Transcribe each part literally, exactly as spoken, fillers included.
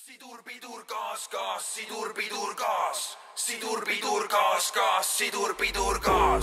sidur, pidur, gaas, gaas, sidur, pidur, gaas, sidur, pidur, gaas, gaas, sidur, pidur, gaas.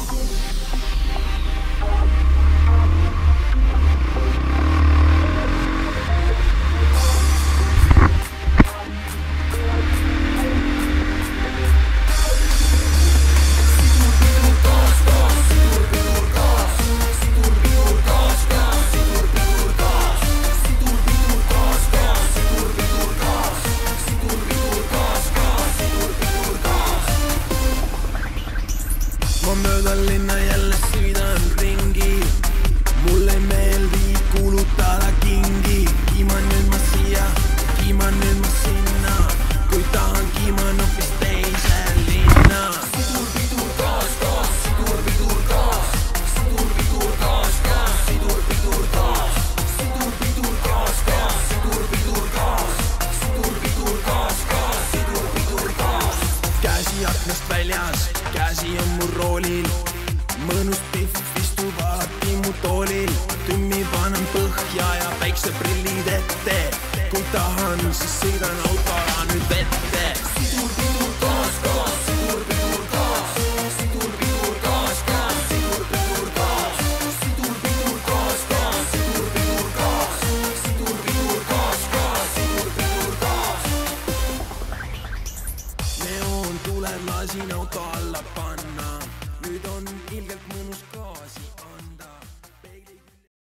Ma möödan linna jälle sõidan ringi, mulle ei meeldi kulutada kingi. Kiiman nüüd ma siia, kiiman nüüd ma sinna, kui tahan kiiman hoopis teise linna. Sidur, pidur, gaas, gaas, sidur, pidur, gaas, sidur, pidur, gaas, gaas, sidur, pidur, gaas, sidur, pidur, gaas, gaas, sidur, pidur, gaas, sidur, pidur, gaas, gaas, sidur, pidur, gaas. Käsi aknast väljas, käsi on mu roolil, mõnus pihv istub alati mu toolil. Tümmi panen põhja ja päikseprillid ette, kui tahan, siis sõidan autoga nüüd vette. Sidur, pidur, gaas, gaas, sidur, pidur, gaas, sidur, pidur, gaas, gaas, sidur, pidur, gaas, sidur, pidur, gaas, gaas, sidur, pidur, gaas, sidur, pidur, gaas, gaas, sidur, pidur, gaas. neoon tuleb, lasin auto alla panna.